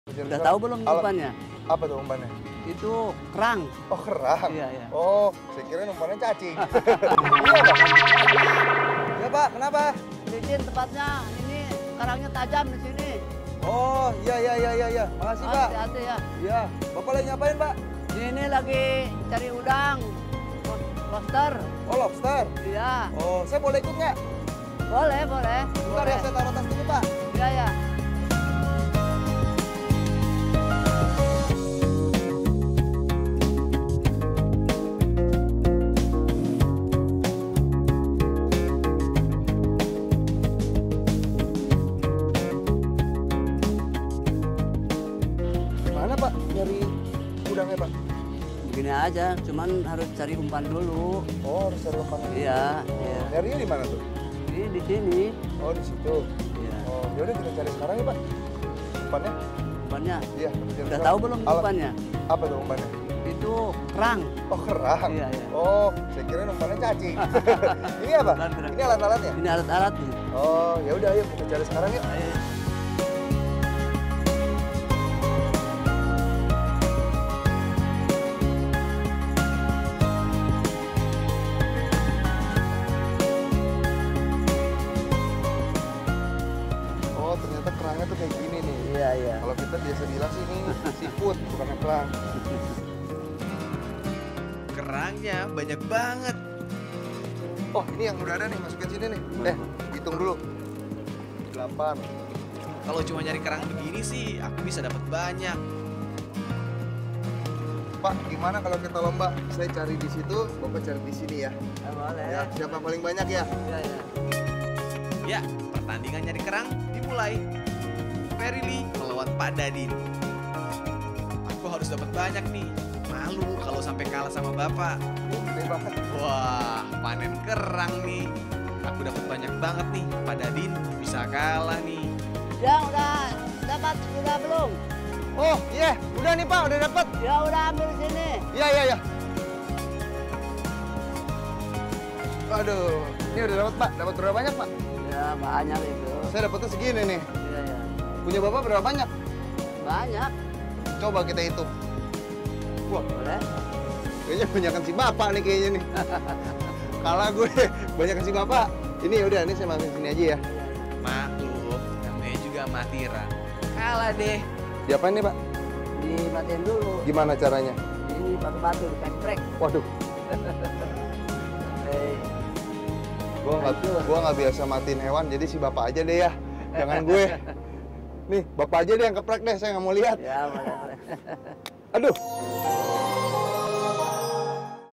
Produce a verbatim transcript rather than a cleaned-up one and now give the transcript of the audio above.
Udah tahu belum umpannya? Apa tuh umpannya? Itu kerang. Oh, kerang? Iya, iya. Oh, saya kira umpannya cacing. Iya, Pak. Iya, Pak. Kenapa? Licin tempatnya. Ini kerangnya tajam di sini. Oh, iya, iya, iya, iya. iya. Makasih, Pak. Hati-hati ya. Iya. Bapak lagi ngapain, Pak? Ini lagi cari udang. Lobster. Oh, lobster? Iya. Oh, saya boleh ikut nggak? Boleh, boleh. Bentar ya, saya taruh tas dulu, Pak. Iya, iya. Gimana, Pak? Nyari udangnya, Pak? Begini aja, cuman harus cari umpan dulu. Oh, harus cari umpan dulu. Iya, iya. Nyarinya di mana tuh? Ini di sini. Oh, di situ. Iya. Oh, yaudah kita cari sekarang ya, Pak. Umpannya? Umpannya. Iya. kita cari Udah sekarang. tahu belum Alat- umpannya? Apa tuh umpannya? Itu kerang. Oh, kerang? Iya, iya. Oh, saya kira umpannya cacing. Ini apa? Kerang, kerang. Ini alat-alatnya? Ini alat-alat nih. Oh, ya udah ayo kita cari sekarang yuk. Ayo. Oh, ternyata kerangnya tuh kayak gini nih. Iya, iya. Kalau kita biasa bilang sih ini seafood, bukan kerang. Kerangnya banyak banget. Oh, ini yang udah ada nih, masukin sini nih. Eh, hitung dulu. Delapan. Kalau cuma nyari kerang begini sih, aku bisa dapat banyak. Pak, gimana kalau kita lomba? Saya cari di situ, Bapak cari di sini ya. Eh, boleh. Ya, siapa paling banyak ya? Iya, iya. Ya, pertandingan nyari kerang dimulai. Verily melawan Pak Dadin. Aku harus dapat banyak nih. Malu kalau sampai kalah sama Bapak. Oh, gede banget. Wah, panen kerang nih. Aku dapat banyak banget nih. Pak Dadin bisa kalah nih. Yang udah dapat sudah belum? Oh, iya. Udah nih, Pak. Udah dapat. Ya udah ambil sini. Iya, iya, iya. Aduh, ini udah dapat, Pak. Dapat berapa banyak, Pak? Ya banyak itu. Saya dapatnya segini nih. Iya, iya. Punya Bapak berapa banyak? Banyak. Coba kita hitung. Wah, Boleh. kayaknya banyakan si Bapak nih kayaknya nih. Kalah gue, banyakan si Bapak. Ini udah, ini saya masukin sini aja ya. Maklum, namanya juga matiran. Kalah deh. Diapain nih, Pak? Dimatiin dulu. Gimana caranya? Ini pakai batu dipek-prek. Waduh, Eh, gua nggak gua nggak biasa matiin hewan, jadi si Bapak aja deh ya. Jangan gue. Nih, Bapak aja deh yang keprek deh, saya nggak mau lihat. ya boleh, boleh. Aduh.